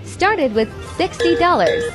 started with $60.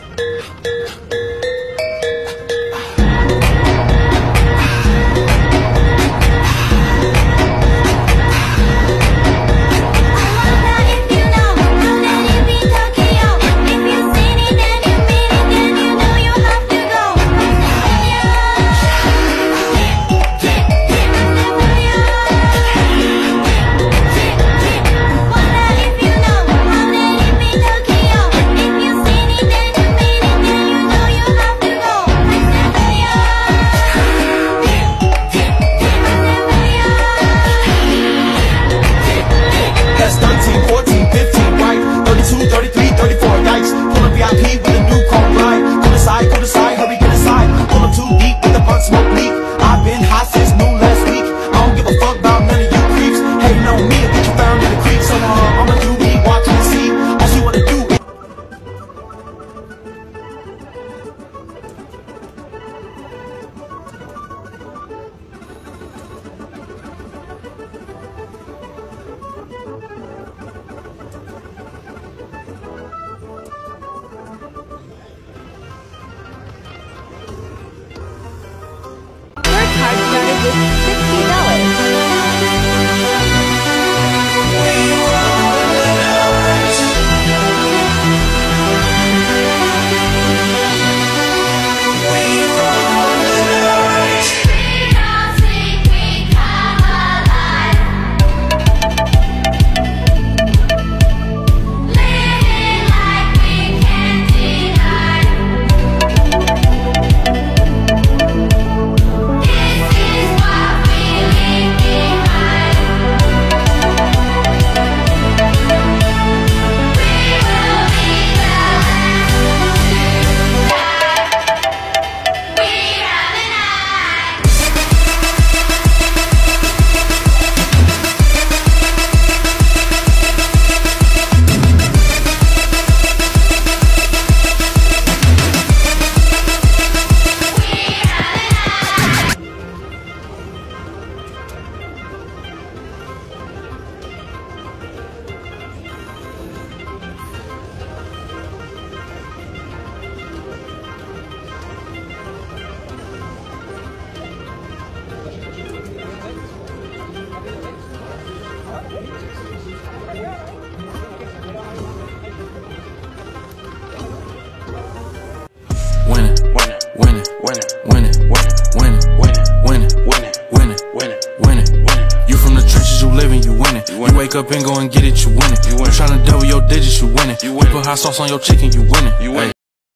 That's 13, 14, 15, right? 32, 33, 34, yikes. Pull up VIP with a new cold ride. Go to side, hurry, get inside. Pull up too deep with the blunt smoke leak. I've been hot since noon last week. I don't give a fuck about none of you creeps. Hating on me and get you found in the creek. So I'ma do me, watch and see. All she wanna do is Card started with $60. You from the trenches, you living, you winning. You wake up and go and get it, you winning. You tryna double your digits, you winning. You put hot sauce on your chicken, you winning.